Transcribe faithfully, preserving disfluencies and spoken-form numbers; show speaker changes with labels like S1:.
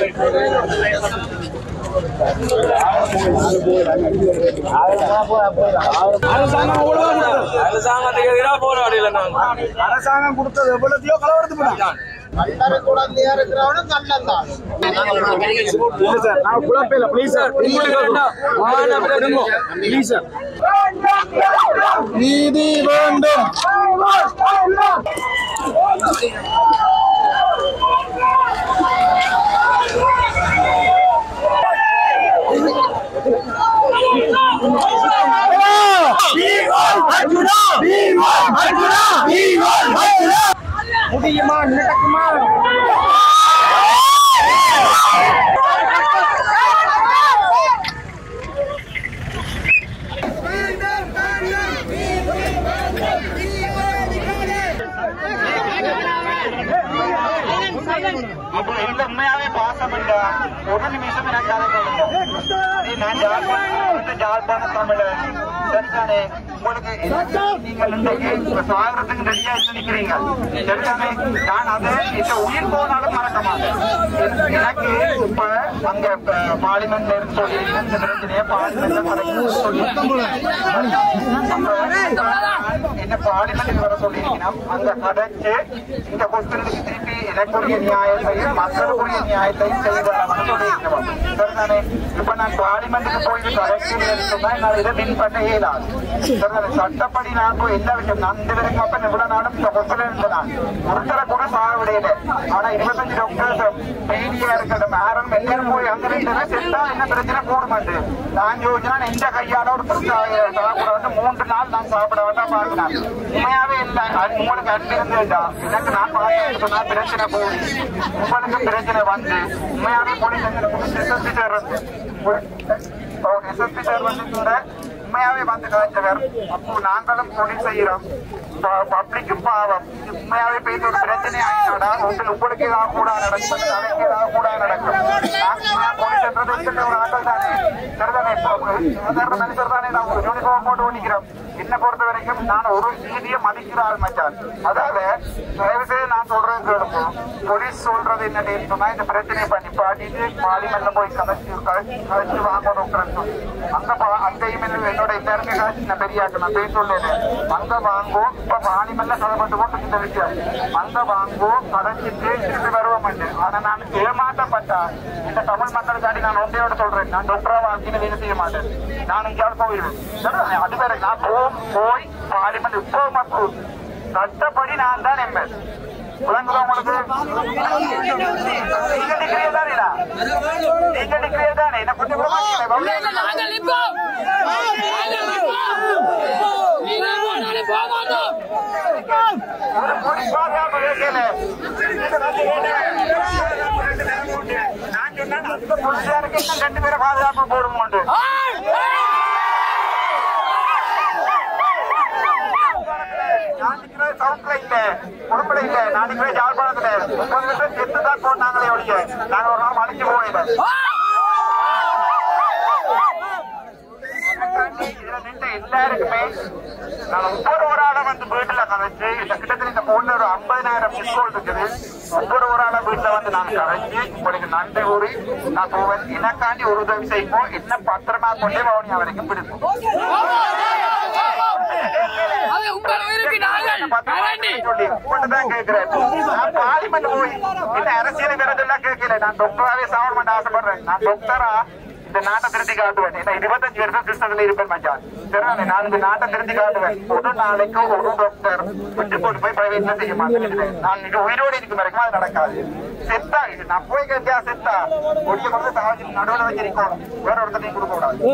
S1: அரசாங்கத்துக்கு எதிராக போராடல நாங்க. அரசாங்கம் கொடுத்தது எவ்வளத்தையோ கலவரத்து போட்டாங்க. குழந்தையா இருக்கிறவனும் கண்ணன் தான். குழப்பம் ப்ளீஸ் சார், ப்ளீஸ் சார், நீதி வேண்டும். முடியுமா நடக்குமா?
S2: இப்போ இந்த உண்மையாவே பாசம் இல்ல. ஒரு நிமிஷம் எனக்கு நான் ஜாழ்ப்பாணம் ஜாழ்ப்பாணம் தமிழர் சரிதானே? உங்களுக்கு நீங்கள் இன்றைக்கு சாகரத்துக்கு ரெடியா நினைக்கிறீங்க சரிதானே? நான் அதை இந்த உயிர் போனாலும் மறக்க மாட்டேன். எனக்கு இப்ப அங்க பார்லிமெண்ட்ல இருந்து சொல்லியிருக்கேன் இந்த பிரச்சனையை பார்லிமெண்ட்ல சொல்லி என்ன பார்லிமெண்ட்டுக்கு வர சொல்லியிருக்கீங்கன்னா அங்க கதைச்சு இந்த கொஸ்டினுக்கு திருப்பி எனக்குரிய நியாயத்தையும் மக்களுக்குரிய நியாயத்தையும் செய்வாங்க சொல்லியிருக்கோம் சரிதானே? இப்ப நான் பார்லிமெண்ட்டுக்கு போயிட்டு கடைசியில் இருக்குன்னா என்னால் இதை வின் பண்ண இயலாது சரிதானே? சட்டப்படி நான் போய் என்ன விஷயம் நான் இந்த வரைக்கும் அப்ப இவ்வளவு நாளும் இந்த கொஸ்டின் இருந்தேன் ஒருத்தரை கூட சாக விடையில. ஆனா இருபத்தஞ்சு டாக்டர் பெயினியா இருக்கட்டும் யாரும் எல்லாரும் போய் அங்க ரெண்டு செத்தா என்ன பிரச்சனை கூடுமாட்டு நான் யோசிச்சா எந்த கையால ஒரு சாப்பிட மூன்று நாள் நான் சாப்பிட வேண்டாம் பார்க்கலாம். உண்மையாவே இல்லை உங்களுக்கு அன்பு இருந்துட்டா எனக்கு நான் பார்த்து பிரச்சனை போய் உங்களுக்கு பிரச்சனை வந்து உண்மையாவே police SSP sir SSP sir வந்து கூட உண்மையாவே வந்து காய்ச்சவர். அப்போ நாங்களும் போலீஸ் செய்யறோம் பப்ளிக்கும் பாவம் உண்மையாவே பேச ஒரு பிரச்சனை ஆகிட்டா உங்களுக்கு உங்களுக்கு ஏதாவது கூட நடக்கும் அவைக்கு ஏதாவது கூட நடக்கும். போலீஸ் ஒரு ஆட்கள் தானே சரிதானே? சாதாரண மனுஷர் தானே நான் ஒரு யூனிஃபார்ம் போட்டு ஓடிக்கிறோம். என்ன பொறுத்த வரைக்கும் நான் ஒரு நீதியை மதிக்கிற ஆள் மச்சான். அதாவது தயவு செய்து நான் சொல்றது கேளுக்கும். போலீஸ் சொல்றது என்னன்னு சொன்னா இந்த பிரச்சனையை பண்ணி பாட்டிட்டு பார்லிமெண்ட்ல போய் கதைச்சு கதைச்சு வாங்கணும் அங்க அங்கேயும் என்னோட எல்லாருமே கதைச்சு நான் பெரியாக்க நான் பேச சொல்லேன் அங்க வாங்கும். இப்ப பார்லிமெண்ட்ல கதைப்பட்டு போட்டு இந்த விஷயம் அங்க வாங்கும் கதைச்சிட்டு திருப்பி வருவோம். ஆனா நான் ஏமாற்றப்பட்டா இந்த தமிழ் மக்களுக்காண்டி நான் ஒன்றையோட சொல்றேன் நான் டாக்டரா வாங்கினு வேலை செய்ய மாட்டேன். நான் எங்கேயாவது போயிடுவேன். அது வேற நான் போய் பார்லிமெண்ட் இப்போ சட்டப்படி நான் தான் எம்பேன் உங்களுக்கு நீங்க டிகிரியே தானே நீங்க டிகிரியே தானே என்ன கொஞ்சம் ஒரு போலீஸ் பாதுகாப்பு வைக்கல நான் சொன்னேன் அந்த போலீஸாருக்கு இன்னும் ரெண்டு பேரை பாதுகாப்பு போடுவோம். சவுண்ட்ல இல்ல உடம்புல இல்ல நாளைக்கு ஜாழ்ப்பாணத்துல முப்பது வருஷம் செத்துதான் போனாங்களே ஒழிய நாங்க ஒரு நாள் மலைக்கு போயில எல்லாருக்குமே நான் ஒவ்வொரு ஒரு ஆளை வந்து வீட்டுல கதைச்சு இந்த கிட்டத்தட்ட இந்த போன்ல ஒரு ஐம்பதாயிரம் மிஸ் கால் இருக்குது. ஒவ்வொரு ஒரு ஆளை வீட்டுல வந்து நான் கதைச்சு உங்களுக்கு நன்றி கூறி நான் போவேன். எனக்காண்டி ஒரு உதவி செய்வோம். என்ன பத்திரமா கொண்டே வவுனியா வரைக்கும் பிடிக்கும். பார்லிமெண்ட் போய் என்ன அரசியல் விரதெல்லாம் கேட்கல. நான் டாக்டராவே சாவன் ஆசைப்படுறேன். நான் டாக்டரா இந்த நாட்டை திருத்தி காட்டுவேன். ஏன்னா இருபத்தஞ்சு வருஷம் கிருஷ்ணத்துல இருப்பேன் மச்சான் சரி. நான் இந்த நாட்டை திருத்தி காட்டுவேன். ஒரு நாளைக்கு ஒரு டாக்டர் விட்டு போட்டு போய் பிரைவேட்ல செய்ய மாட்டேன். நான் இங்க உயிரோடு இருக்கும் வரைக்கும் அது நடக்காது. செத்தா இது நான் போய் கேட்டியா செத்தா ஒடிய வந்து நடுவில் வச்சிருக்கோம். வேற ஒருத்தரையும் கொடுக்க கூடாது.